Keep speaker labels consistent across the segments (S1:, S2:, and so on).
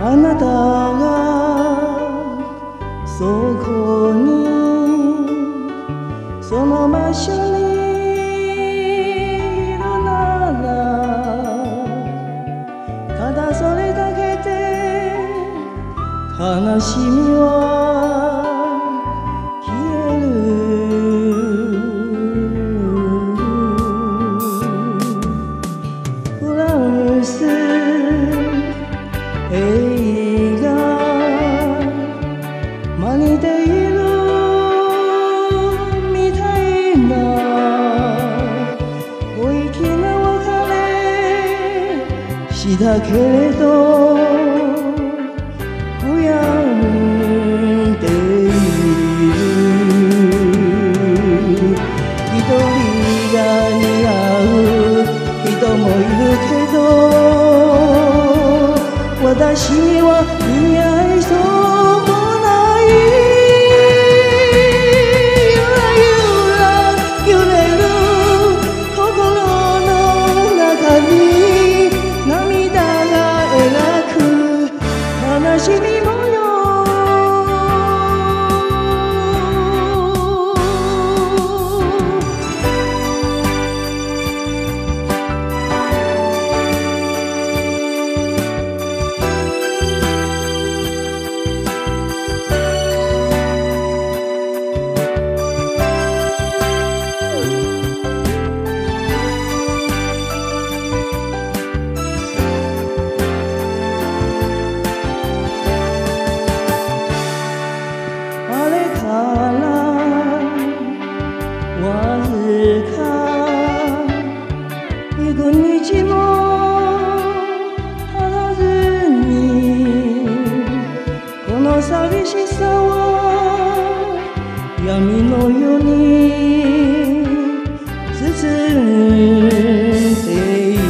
S1: あなたがそこにその場所にいるならただそれだけで悲しみは消える。フランス映画真似ているみたいな小粋な別れしたけれど悔やんでいる。一人が似合う人もいるけど私には似合いそうもない。ゆらゆら揺れる心の中に涙が描く悲しみ模様。わずか幾日も経たずにこの寂しさは闇のように包んでい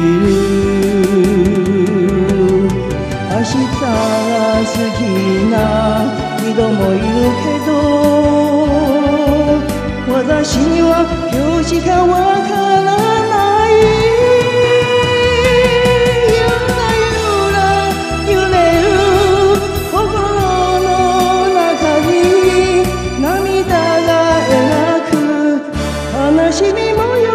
S1: る。明日が好きな人もいるけど私には今日しかわからない。ゆらゆら揺れる心の中に涙が描く悲しみ模様。